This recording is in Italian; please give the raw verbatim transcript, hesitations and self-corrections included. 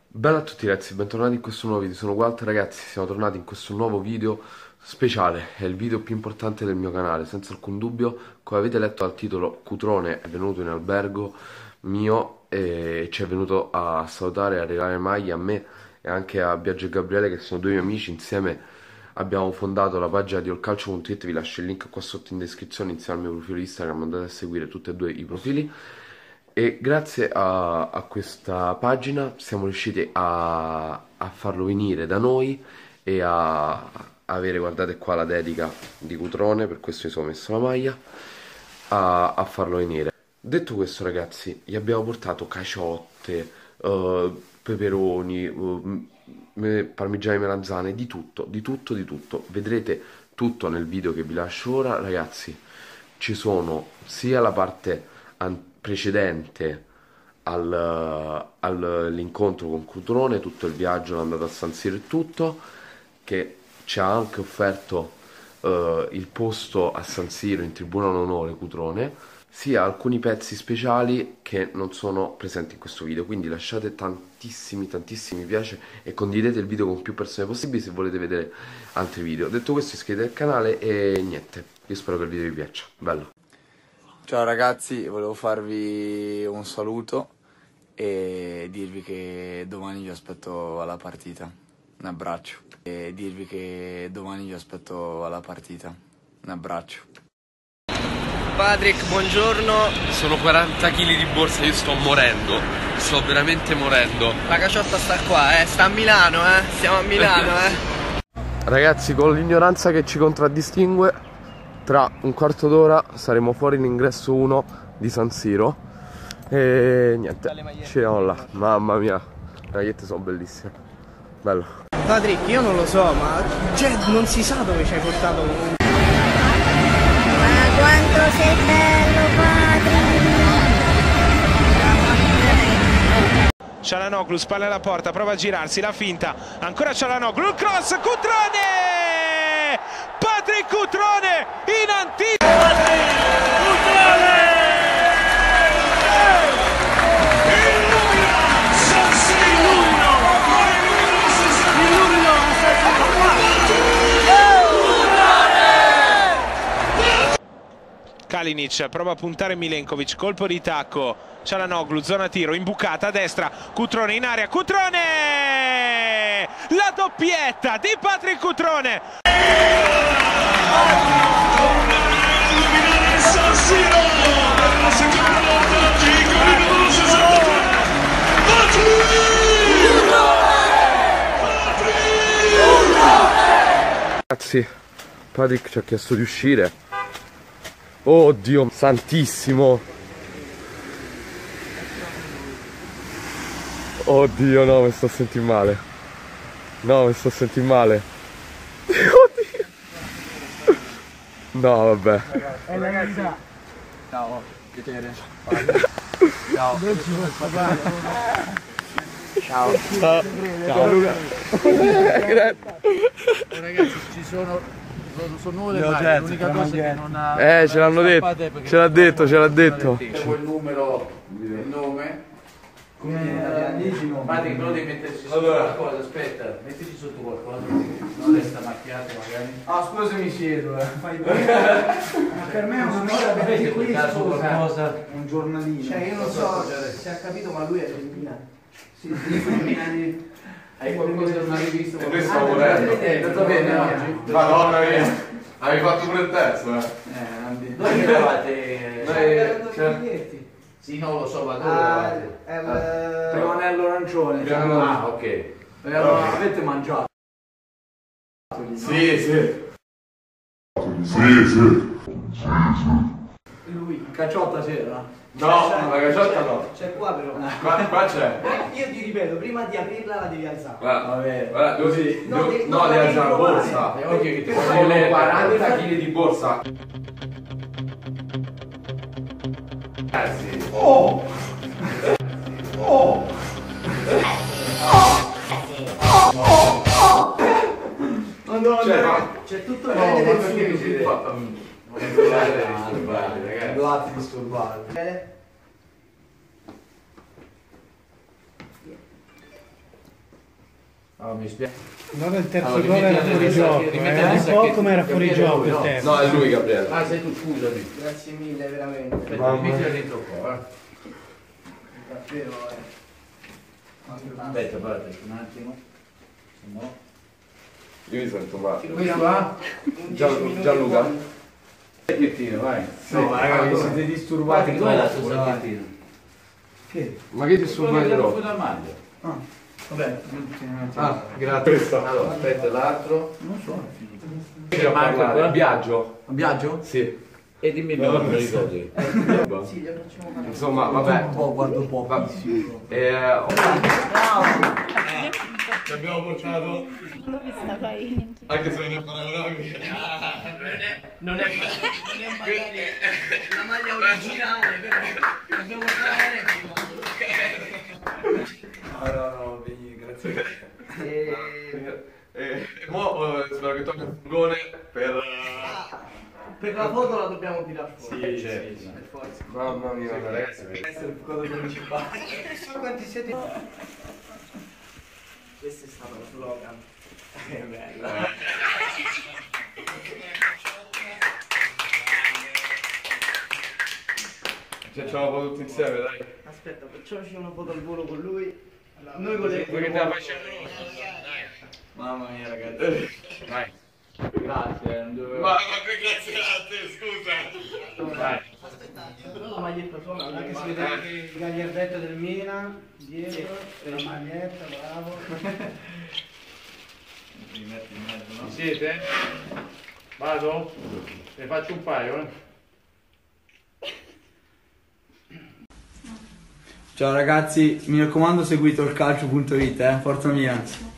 Bella a tutti ragazzi, bentornati in questo nuovo video, sono Walter ragazzi, siamo tornati in questo nuovo video speciale, è il video più importante del mio canale, senza alcun dubbio. Come avete letto dal titolo, Cutrone è venuto in albergo mio e ci è venuto a salutare e a regalare maglie a me e anche a Biagio e Gabriele, che sono due miei amici. Insieme abbiamo fondato la pagina di allcalcio punto it, vi lascio il link qua sotto in descrizione insieme al mio profilo Instagram, andate a seguire tutti e due i profili. E grazie a, a questa pagina siamo riusciti a, a farlo venire da noi e a, a avere, guardate qua la dedica di Cutrone, per questo mi sono messo la maglia, a, a farlo venire. Detto questo ragazzi, gli abbiamo portato caciotte, uh, peperoni, uh, parmigiane melanzane, di tutto, di tutto, di tutto. Vedrete tutto nel video che vi lascio ora ragazzi. Ci sono sia la parte precedente all'incontro con Cutrone, tutto il viaggio è andato a San Siro e tutto, che ci ha anche offerto uh, il posto a San Siro in tribuna d'onore Cutrone, sia alcuni pezzi speciali che non sono presenti in questo video. Quindi lasciate tantissimi tantissimi mi piace e condividete il video con più persone possibili se volete vedere altri video. Detto questo, iscrivetevi al canale e niente, io spero che il video vi piaccia. Bello. Ciao ragazzi, volevo farvi un saluto e dirvi che domani vi aspetto alla partita. Un abbraccio. E dirvi che domani vi aspetto alla partita. Un abbraccio. Patrick, buongiorno. Sono quaranta chili di borsa, io sto morendo, sto veramente morendo. La caciotta sta qua, eh, sta a Milano, eh, siamo a Milano, eh. Ragazzi, con l'ignoranza che ci contraddistingue, tra un quarto d'ora saremo fuori in ingresso uno di San Siro e niente, ci vediamo là. Mamma mia, le magliette sono bellissime. Bello. Patrick, io non lo so, ma cioè, non si sa dove ci hai portato. Ma quanto sei bello, Patrick! Çalhanoğlu, spalla alla porta, prova a girarsi, la finta, ancora Çalhanoğlu, il cross, Cutrone! Patrick Cutrone in anticipo! Cutrone! Kalinic prova a puntare Milenkovic, colpo di tacco, Çalhanoğlu, zona tiro, imbucata a destra, Cutrone in area, Cutrone! La doppietta di Patrick Cutrone! Ragazzi, Patrick ci ha chiesto di uscire. Oh Dio santissimo. Oddio, no, mi sto a sentire male. No, mi sto a sentire male. Oddio. No, vabbè. Ciao, piacere. Ciao. Ciao. Ciao. Ciao Luca. Ragazzi, ci sono... sono nuove maglie, l'unica cosa che non ha... Eh, ce l'hanno detto, ce l'ha detto, ce l'ha detto. C'è il numero, il nome. Patrick, però devi metterci sotto qualcosa, aspetta, mettici sotto qualcosa, non resta macchiato magari. Ah, scusa se mi siedo, eh. Fai bene. Ma per me è un'onore avere qui, scusa, un giornalino. Cioè io non so se ha capito, ma lui è femminile. Sì, sì, hai qualcosa da una rivista? E noi stiamo morendo. È andato bene oggi? Madonna mia, avevi fatto pure il terzo, eh? Eh, dove eravate? Noi... Sì, non lo so, ma dove Ah, eravate? è il primo anello arancione. Ah, ok. E allora avete mangiato? Sì, sì. Sì, sì. Lui, Cacciotta c'era? No, la caciotta no. C'è qua però. Qua, qua c'è. Io ti ripeto, prima di aprirla la devi alzare. Guarda, Vabbè. guarda, così. No, No, devi- no, no, devi devi alzare la provare. borsa. È ovvio che ti Per Sono favore. quaranta chili di borsa. Ragazzi. Oh! Oh! Madonna, Cioè, ma... c'è tutto No, il ma bene del perché mi siete suo. fatta... Non volete disturbare, ragazzi. Volate disturbare. Oh, mi spiace. Allora il terzo Allora, gol era rimetti- fuori gioco, rimetti- eh. rimetti- Un po' come era fuori Gabriele, gioco lui, il no? terzo. No, è lui Gabriele. Ah, sei tu, scusami. Grazie mille, veramente. Aspetta, mettila dentro qua, eh. Davvero, eh. Aspetta, guarda, un attimo. Se no. Io mi sento male. Qui va? Gian- Gianluca. Sacchettino, vai. No, ragazzi, allora. siete disturbati. Dove è la troppo, tua dai. sacchettino? Che? Ma che ti Quello sturbati che troppo? dalla maglia. Ah, vabbè. Ah, grazie. Allora, aspetta, l'altro. Non so. Che manca qua? Viaggio. A viaggio? Sì. E dimmi il nome, me lo ricordi. Sì, glielo facciamo fare. Insomma, vabbè. Un po', guardo un po'. Va- Eh, Ci abbiamo portato, L'ho vista poi. anche se non è paragonabile. Non è magari la maglia originale, però dobbiamo fare. No, no, no, vieni, grazie. E, e mo eh, spero che torni il furgone per... Per la foto la dobbiamo tirare fuori. Sì, certo. Per forza. mamma mia, ragazzi. Deve essere il foto principale. So quanti siete. Questo è stato lo slogan. È bello. Ci facciamo un po' tutti insieme, dai. Aspetta, facciamoci una foto al volo con lui. Noi con le Vuoi che te la faccia? Mamma mia, ragazzi. Vai. Grazie, non dovevo... Ma, ma che grazie a te, scusa. Vai. Però la maglietta sua, Anche se vedete il gagliardetto del Milan dietro, la maglietta, bravo. Mi metti in mezzo, no? Ci siete? Vado? Ne faccio un paio, eh? Ciao ragazzi, mi raccomando seguite il calcio punto it, eh, forza Milan.